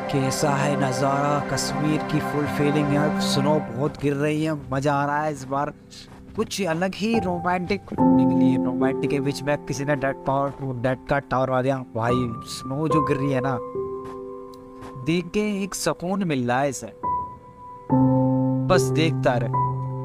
कैसा है नज़ारा, कश्मीर की फुल फीलिंग है। स्नो बहुत गिर रही है, मज़ा आ रहा है इस बार। कुछ अलग ही रोमांटिक निकली है। रोमांटिक के बीच में किसी ने डेड का टावर मार दिया भाई। स्नो जो गिर रही है ना, देख के एक सुकून मिल रहा है इसे। बस देखता रहे।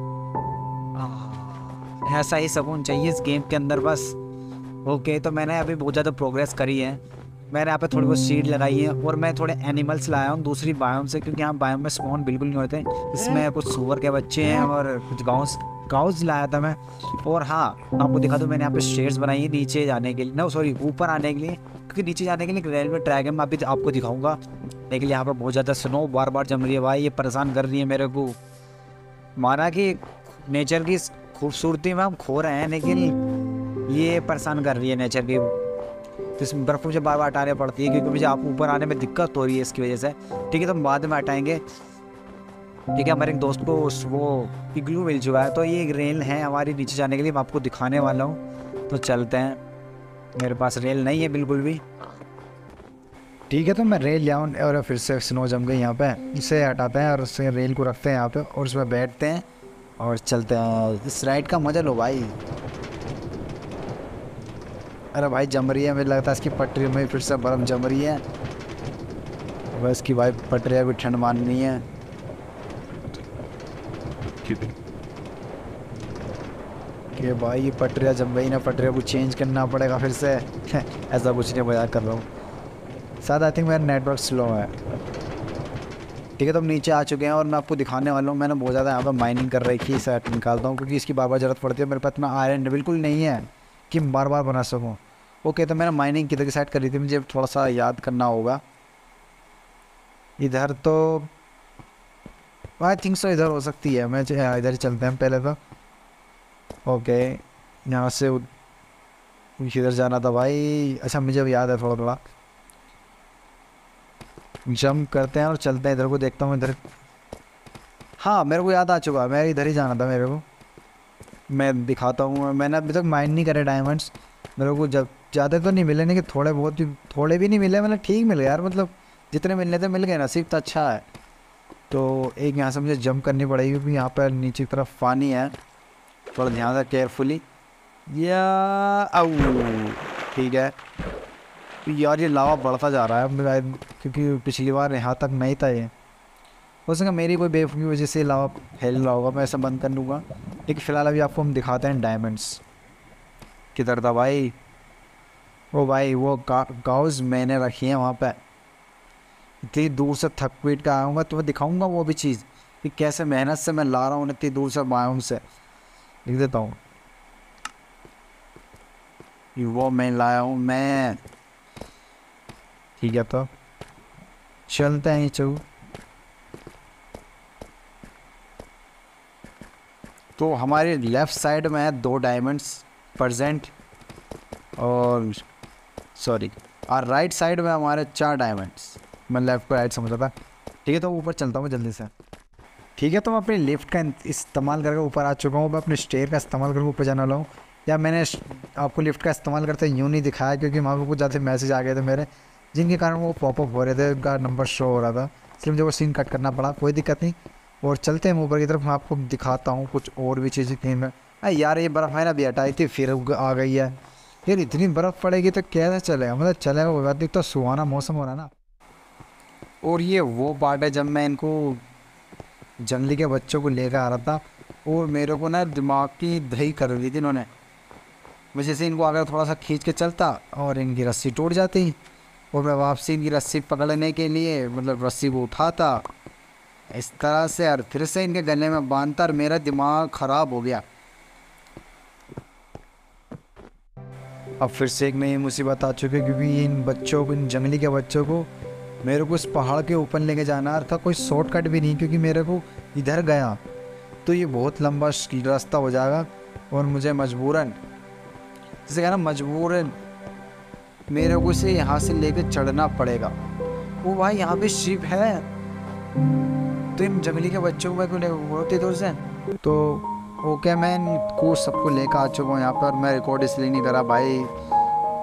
ऐसा ही सुकून चाहिए इस गेम के अंदर बस। ओके, तो मैंने अभी बहुत ज़्यादा प्रोग्रेस करी है। मैंने यहाँ पे थोड़ी बहुत सीड लगाई है और मैं थोड़े एनिमल्स लाया हूँ दूसरी बायोम से, क्योंकि यहाँ बायोम में स्पॉन बिल्कुल नहीं होते। इसमें कुछ सुअर के बच्चे हैं और कुछ गाउस लाया था मैं। और हाँ, आपको दिखा दूँ, मैंने यहाँ पे स्टेयर्स बनाई है नीचे जाने के लिए, ना सॉरी ऊपर आने के लिए, क्योंकि नीचे जाने के लिए रेलवे ट्रैक है। मैं अभी आपको दिखाऊंगा। लेकिन यहाँ पर बहुत ज़्यादा स्नो बार बार जम रही है भाई, ये परेशान कर रही है मेरे को। माना कि नेचर की खूबसूरती में हम खो रहे हैं, लेकिन ये परेशान कर रही है नेचर की। तो इस बर्फ़ मुझे बार बार हटानी पड़ती है, क्योंकि मुझे आप ऊपर आने में दिक्कत हो रही है इसकी वजह से। ठीक है, तो हम बाद में हटाएंगे। ठीक है, हमारे एक दोस्त को वो इग्लू मिल चुका है, तो ये एक रेल है हमारी नीचे जाने के लिए। मैं आपको दिखाने वाला हूँ, तो चलते हैं। मेरे पास रेल नहीं है बिल्कुल भी। ठीक है, तो मैं रेल लाऊँ और फिर से स्नो जम गई यहाँ पे। इसे हटाते हैं और उससे रेल को रखते हैं यहाँ पे और उसमें बैठते हैं और चलते हैं। इस राइड का मजा लो भाई। अरे भाई जम रही है, मुझे लगता है इसकी पटरी में फिर से बर्फ़ जम रही है। बस की भाई पटरियाँ भी ठंड माननी है। कि भाई ये पटरियाँ जम गई ना, पटरियाँ को चेंज करना पड़ेगा फिर से। ऐसा कुछ नहीं, मजाक कर रहा हूँ। शायद आई थिंक मेरा नेटवर्क स्लो है। ठीक है, तो हम नीचे आ चुके हैं और मैं आपको दिखाने वाला हूँ। मैंने बहुत ज़्यादा यहाँ पर माइनिंग कर रखी है, सेट निकालता हूँ, क्योंकि इसकी बार बार ज़रूरत पड़ती है। मेरे पास इतना आयरन बिल्कुल नहीं है कि बार बार बना सकूँ। ओके, तो मैंने माइनिंग किधर की साइड करी थी, मुझे थोड़ा सा याद करना होगा। इधर तो आई थिंक सो इधर हो सकती है। मैं इधर ही चलते हैं पहले तो। ओके, यहाँ से इधर जाना था भाई। अच्छा, मुझे अब याद है थोड़ा थोड़ा। जंप करते हैं और चलते हैं। इधर को देखता हूँ, इधर। हाँ, मेरे को याद आ चुका, मैं इधर ही जाना था मेरे को। मैं दिखाता हूँ। मैंने अभी तक माइन नहीं करे डायमंड्स। मेरे को जब ज़्यादा तो नहीं मिले, नहीं कि थोड़े बहुत ही, थोड़े भी नहीं मिले, मतलब ठीक मिले यार। मतलब जितने मिलने थे मिल गए, नसीब तो अच्छा है। तो एक यहाँ से मुझे जंप करनी पड़ेगी, क्योंकि यहाँ पर नीचे की तरफ पानी है। थोड़ा ध्यान से, केयरफुली। या आऊ, ठीक है। तो यार ये लावा बढ़ता जा रहा है, क्योंकि पिछली बार यहाँ तक नहीं था ये। हो सके मेरी कोई बेवकूफ़ी की वजह से लावा फैल रहा होगा, मैं ऐसा बंद कर लूँगा। लेकिन फ़िलहाल अभी आपको हम दिखाते हैं डायमंड्स। किधर था भाई? ओ भाई, वो गाउस मैंने रखी है वहाँ पे। इतनी दूर से थक पीट कर आऊँगा तो मैं दिखाऊँगा वो भी चीज़, कि कैसे मेहनत से मैं ला रहा हूँ इतनी दूर से बायोम से। लिख देता हूँ, वो मैं लाया हूँ मैं। ठीक है, तो चलते हैं चलो। तो हमारे लेफ़्ट साइड में है 2 डायमंड्स प्रेजेंट, और सॉरी, और राइट साइड में हमारे 4 डायमंड्स। मैं लेफ़्ट को राइट समझा था। ठीक है, तो ऊपर चलता हूँ जल्दी से। ठीक है, तो मैं अपने लिफ्ट का इस्तेमाल करके ऊपर आ चुका हूँ। मैं अपने स्टेयर का इस्तेमाल करके ऊपर जाने वाला हूँ। या मैंने आपको लिफ्ट का इस्तेमाल करते यूँ नहीं दिखाया, क्योंकि वहाँ पर कुछ ज़्यादा मैसेज आ गए थे मेरे, जिनके कारण वो पॉपअप हो रहे थे, उनका नंबर शो हो रहा था, इसलिए मुझे वो सीन कट करना पड़ा। कोई दिक्कत नहीं। और चलते हैं ऊपर की तरफ। मैं आपको दिखाता हूँ कुछ और भी चीज़ें कहीं में। अरे यार, ये बर्फ़ है ना, अभी हटाई थी फिर आ गई है। यार इतनी बर्फ़ पड़ेगी तो कैसे चलेगा, मतलब चलेगा वो बात। तो सुहाना मौसम हो रहा है ना। और ये वो पार्ट है जब मैं इनको जंगली के बच्चों को लेकर आ रहा था, और मेरे को ना दिमाग की दही कर दी थी इन्होंने। वजह से इनको अगर थोड़ा सा खींच के चलता और इनकी रस्सी टूट जाती, और मैं वापसी इनकी रस्सी पकड़ने के लिए मतलब रस्सी को उठाता इस तरह से, और फिर से इनके गले में बांधता, और मेरा दिमाग ख़राब हो गया। अब फिर से एक नई मुसीबत आ चुकी है, क्योंकि इन बच्चों को, इन जंगली के बच्चों को मेरे को इस पहाड़ के ऊपर लेके जाना था। कोई शॉर्टकट भी नहीं, क्योंकि मेरे को इधर गया तो ये बहुत लंबा रास्ता हो जाएगा, और मुझे मजबूरन, जैसे कहना मजबूरन, मेरे को इसे यहाँ से लेके चढ़ना पड़ेगा। वो भाई यहाँ पे शिप है, तो इन जंगली के बच्चों को मैं क्यों लेकर बहुत ही दूर से। तो ओके, मैं इनको सबको लेकर आ चुका हूँ यहाँ पर। मैं रिकॉर्ड इसलिए नहीं करा भाई,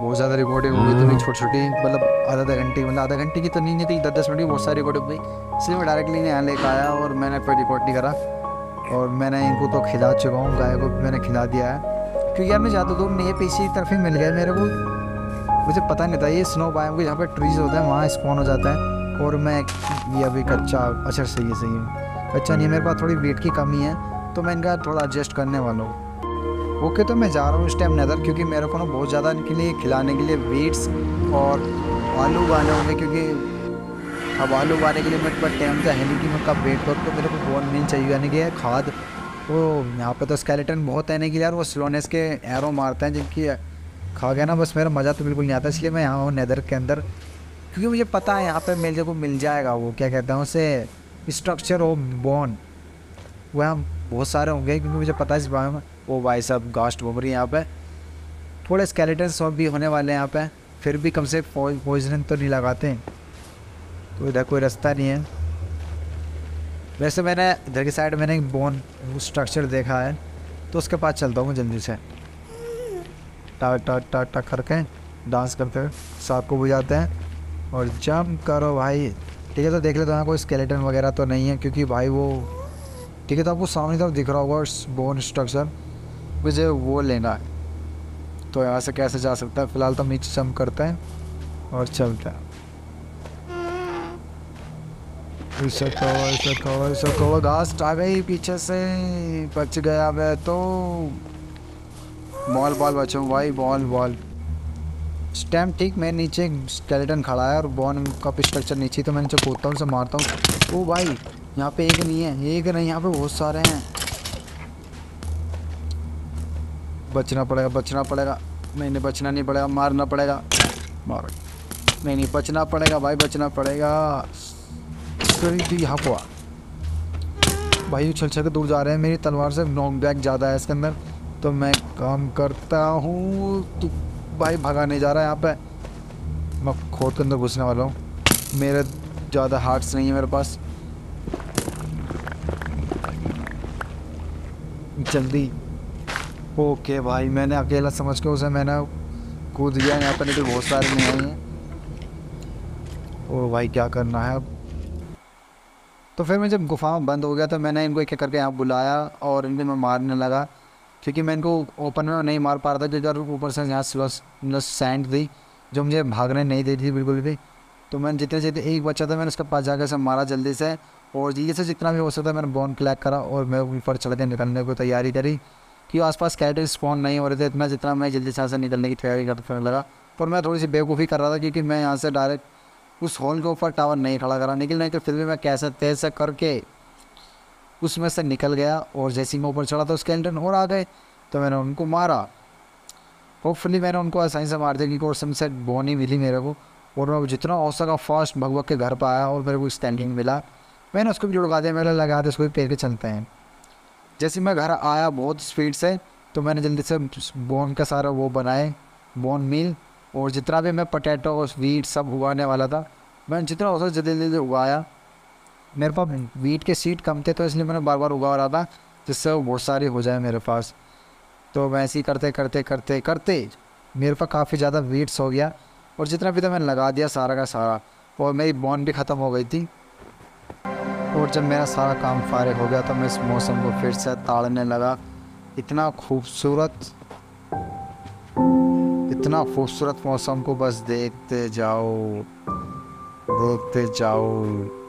बहुत ज़्यादा रिकॉर्डिंग हो गई थी, छोटी छोटी, मतलब आधा घंटे, मतलब आधा घंटे की तो नहीं थी, 10-10 मिनट की बहुत सारी रिकॉर्डिंग हुई। इसलिए मैं डायरेक्टली यहाँ लेकर आया और मैंने कोई रिकॉर्ड नहीं करा। और मैंने इनको तो खिला चुका हूँ, गाय को मैंने खिला दिया है, क्योंकि यार मैं ज़्यादा दूर नहीं है, पीछे की तरफ ही मिल गया मेरे को। मुझे पता नहीं था ये स्नो बायोम के जहाँ पर ट्रीज होता है वहाँ स्पॉन हो जाता है। और मैं ये अभी कच्चा, अच्छा सही है सही है, कच्चा नहीं है, मेरे पास थोड़ी वेट की कमी है, तो मैं इनका थोड़ा एडजस्ट करने वाला हूँ। ओके, तो मैं जा रहा हूँ इस टाइम नेदर, क्योंकि मेरे को ना बहुत ज़्यादा इनके लिए खिलाने के लिए वीट्स और आलू उगाने होंगे, क्योंकि अब आलू उगाने के लिए मेरे पास टाइम तो है नहीं कि मैं कब वेट करूँ, तो मेरे को बोन मील चाहिए, यानी कि खाद। वो यहाँ पे तो स्केलेटन बहुत है नहीं कि यार वो स्लोनेस के एरो मारते हैं जिनकी खा गया ना, बस मेरा मज़ा तो बिल्कुल नहीं आता, इसलिए मैं यहाँ हूँ नेदर के अंदर, क्योंकि मुझे पता है यहाँ पे मेरे को मिल जाएगा वो क्या कहते हैं उसे, स्ट्रक्चर ऑफ बोन, वह हम बहुत सारे होंगे, क्योंकि मुझे पता है इस बारे में। वो भाई साहब घास्ट घूम रही है यहाँ पे, थोड़े स्केलेटन्स और भी होने वाले हैं यहाँ पे, फिर भी कम से पॉइजन तो नहीं लगाते, तो इधर कोई रास्ता नहीं है। वैसे मैंने इधर की साइड मैंने एक बोन स्ट्रक्चर देखा है, तो उसके पास चलता हूँ जल्दी से, टा टा टा टा करके डांस करते हुए सांप को बुझाते हैं और जंप करो भाई। ठीक है, तो देख लेते हैं कोई स्केलेटन वगैरह तो नहीं है, क्योंकि भाई वो ठीक है, तो आपको सामने तरफ दिख रहा होगा बोन स्ट्रक्चर, मुझे वो लेना है। तो यहाँ से कैसे जा सकता है, फिलहाल तो नीचे जंप करते हैं और चलते हैं। घास आ गई पीछे से, बच गया मैं तो। बॉल बॉल बचाऊँ भाई, बॉल बॉल। स्टैम्प ठीक, मैं नीचे स्केलेटन खड़ा है और बॉन का स्ट्रक्चर नीचे, तो मैं नीचे कूदता हूँ, उसे मारता हूँ। ओ भाई, यहाँ पे एक नहीं है, एक नहीं, यहाँ पे बहुत सारे हैं। बचना पड़ेगा, बचना पड़ेगा, नहीं बचना नहीं पड़ेगा, मारना पड़ेगा, मारो, नहीं बचना पड़ेगा भाई, बचना पड़ेगा। तो यहाँ को आ भाई, उछल के दूर जा रहे हैं, मेरी तलवार से नॉक बैक ज़्यादा है इसके अंदर, तो मैं काम करता हूँ। तो भाई भगा नहीं जा रहा है यहाँ पे, मैं खोद के अंदर घुसने वाला हूँ, मेरे ज़्यादा हार्ट्स नहीं है मेरे पास, जल्दी। ओके भाई, मैंने अकेला समझ के उसे मैंने कूद गया यहाँ पर, नहीं तो बहुत सारे नहीं आए हैं। ओ भाई, क्या करना है अब। तो फिर मैं जब गुफा में बंद हो गया, तो मैंने इनको एक एक करके यहाँ बुलाया और इनको मैं मारने लगा, क्योंकि मैं इनको ओपन में नहीं मार पा रहा था, जो इधर ऊपर से यहाँ मतलब सैंड थी जो मुझे भागने नहीं दे रही थी बिल्कुल भी। तो मैंने जितने जितने एक बच्चा था, मैंने उसके पास जाकर से मारा जल्दी से, और जल्दी से जितना भी हो सकता मैंने बॉन क्लैक करा, और मैं ऊपर चढ़ के निकलने को तैयारी करी, कि आसपास कैरेक्टर स्पॉन नहीं हो रहे थे इतना, जितना मैं जल्दी से यहाँ से निकलने की तैयारी करने लगा। पर मैं थोड़ी सी बेवकूफ़ी कर रहा था, क्योंकि मैं यहाँ से डायरेक्ट उस हॉल के ऊपर टावर नहीं खड़ा करा, लेकिन नहीं तो फिर भी मैं कैसे तेज से करके उसमें से निकल गया, और जैसे ही मैं ऊपर चढ़ा तो स्केलेटन और आ गए, तो मैंने उनको मारा। होपफुली मैंने उनको आसानी से मार दिया, क्योंकि और से बोनी मिली मेरे को, और मैं जितना हो सका फास्ट भगवत के घर पर आया, और मेरे को स्टैंडिंग मिला, मैंने उसको भी जुड़वा दिया, मेरे लगा दिया, उसको भी पेड़ के चलते हैं। जैसे मैं घर आया बहुत स्पीड से, तो मैंने जल्दी से बोन का सारा वो बनाए, बोन मील, और जितना भी मैं पोटैटो और वीट सब उगाने वाला था, मैंने जितना हो सका जल्दी जल्दी उगाया। मेरे पास वीट के सीड कम थे, तो इसलिए मैंने बार बार उगा रहा था, जिससे वो बहुत सारे हो जाए मेरे पास। तो मैं ऐसे ही करते करते करते करते मेरे पास काफ़ी ज़्यादा वीट्स हो गया, और जितना भी था मैंने लगा दिया सारा का सारा, और मेरी बॉन भी ख़त्म हो गई थी। और जब मेरा सारा काम फारिग हो गया, तो मैं इस मौसम को फिर से ताड़ने लगा। इतना खूबसूरत, इतना खूबसूरत मौसम को बस देखते जाओ, देखते जाओ।